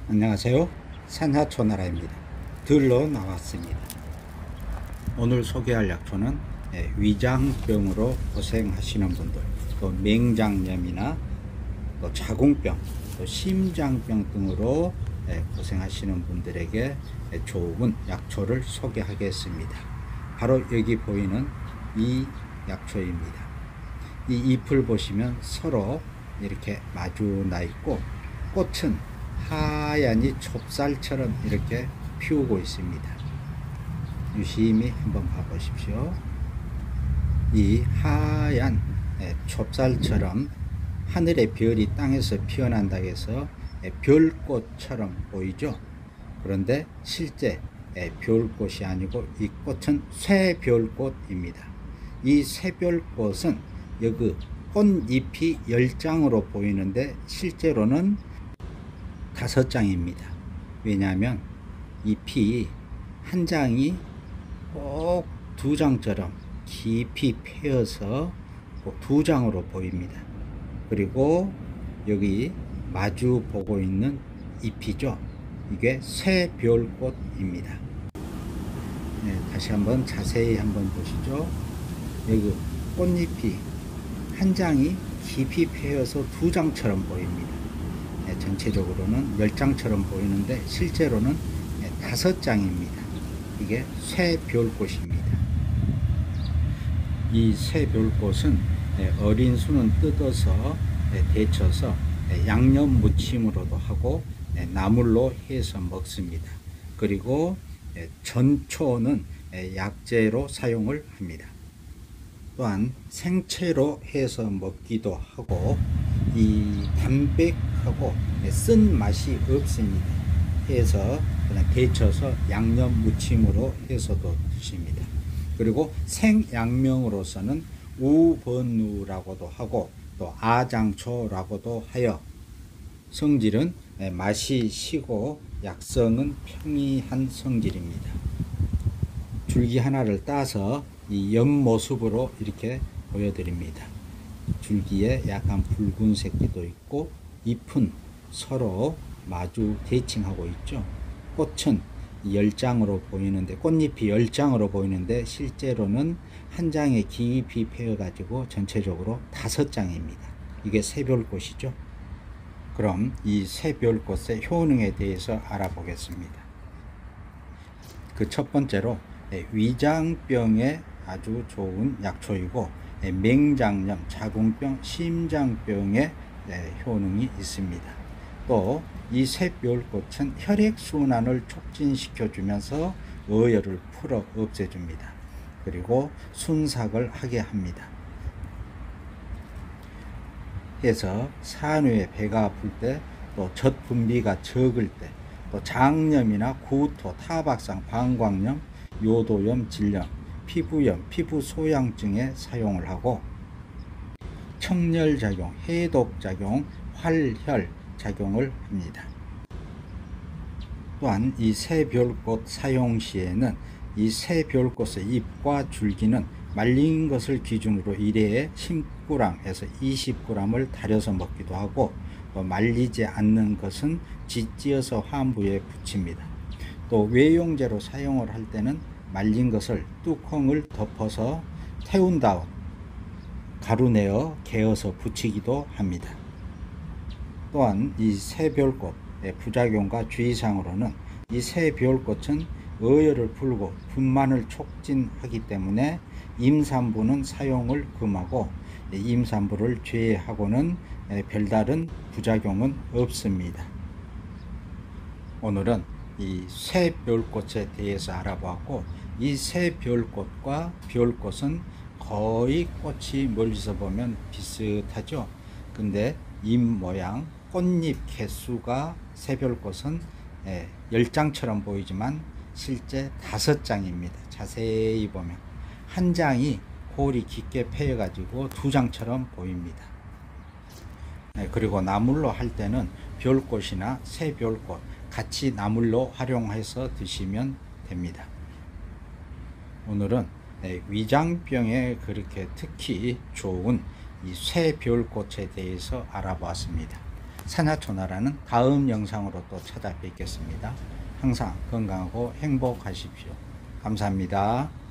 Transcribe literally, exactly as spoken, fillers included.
안녕하세요. 산하초나라입니다. 들러 나왔습니다. 오늘 소개할 약초는 위장병으로 고생하시는 분들, 또 맹장염이나 또 자궁병, 또 심장병 등으로 고생하시는 분들에게 좋은 약초를 소개하겠습니다. 바로 여기 보이는 이 약초입니다. 이 잎을 보시면 서로 이렇게 마주 나 있고, 꽃은 하얀이 좁쌀처럼 이렇게 피우고 있습니다. 유심히 한번 봐보십시오. 이 하얀 좁쌀처럼 하늘의 별이 땅에서 피어난다고 해서 별꽃처럼 보이죠. 그런데 실제 별꽃이 아니고 이 꽃은 쇠별꽃입니다. 이 쇠별꽃은 여기 꽃잎이 열 장으로 보이는데 실제로는 다섯 장입니다. 왜냐하면 잎이 한 장이 꼭 두 장처럼 깊이 패여서 꼭 두 장으로 보입니다. 그리고 여기 마주 보고 있는 잎이죠. 이게 쇠별꽃입니다. 네, 다시 한번 자세히 한번 보시죠. 여기 꽃잎이 한 장이 깊이 패여서 두 장처럼 보입니다. 네, 전체적으로는 열 장처럼 보이는데 실제로는 네, 다섯 장입니다. 이게 쇠별꽃입니다. 이 쇠별꽃은 네, 어린 순은 뜯어서 네, 데쳐서 네, 양념 무침으로도 하고 네, 나물로 해서 먹습니다. 그리고 네, 전초는 네, 약재로 사용을 합니다. 또한 생채로 해서 먹기도 하고, 이 담백하고 쓴 맛이 없습니다. 해서 그냥 데쳐서 양념 무침으로 해서도 드십니다. 그리고 생양명으로서는 우번누라고도 하고 또 아장초라고도 하여 성질은 맛이 시고 약성은 평이한 성질입니다. 줄기 하나를 따서 이 옆모습으로 이렇게 보여드립니다. 줄기에 약간 붉은색기도 있고 잎은 서로 마주 대칭하고 있죠. 꽃은 열 장으로 보이는데, 꽃잎이 열 장으로 보이는데 실제로는 한 장에 깊이 패여 가지고 전체적으로 다섯 장입니다. 이게 쇠별꽃이죠. 그럼 이 쇠별꽃의 효능에 대해서 알아보겠습니다. 그 첫 번째로 위장병에 아주 좋은 약초이고, 맹장염, 자궁병, 심장병에 효능이 있습니다. 또 이 쇠별꽃은 혈액순환을 촉진시켜 주면서 어혈을 풀어 없애줍니다. 그리고 순삭을 하게 합니다. 해서 산후에 배가 아플 때, 또 젖분비가 적을 때, 또 장염이나 구토, 타박상, 방광염, 요도염, 질염, 피부염, 피부 소양증에 사용을 하고, 청열작용, 해독작용, 활혈 작용을 합니다. 또한 이 쇠별꽃 사용 시에는 이 쇠별꽃의 잎과 줄기는 말린 것을 기준으로 일 회에 십 그램에서 이십 그램을 달여서 먹기도 하고, 또 말리지 않는 것은 짓지어서 환부에 붙입니다. 또 외용제로 사용을 할 때는 말린 것을 뚜껑을 덮어서 태운 다음 가루내어 개어서 붙이기도 합니다. 또한 이 쇠별꽃의 부작용과 주의사항으로는 이 쇠별꽃은 어혈을 풀고 분만을 촉진하기 때문에 임산부는 사용을 금하고, 임산부를 제외하고는 별다른 부작용은 없습니다. 오늘은 이 쇠별꽃에 대해서 알아보았고, 이 쇠별꽃과 별꽃은 거의 꽃이 멀리서 보면 비슷하죠. 근데 잎 모양, 꽃잎 개수가 쇠별꽃은 열 장처럼 보이지만 실제 다섯 장입니다. 자세히 보면 한 장이 골이 깊게 패여 가지고 두 장처럼 보입니다. 그리고 나물로 할 때는 별꽃이나 쇠별꽃 같이 나물로 활용해서 드시면 됩니다. 오늘은 위장병에 그렇게 특히 좋은 이 쇠별꽃에 대해서 알아보았습니다. 산하초나라는 다음 영상으로 또 찾아뵙겠습니다. 항상 건강하고 행복하십시오. 감사합니다.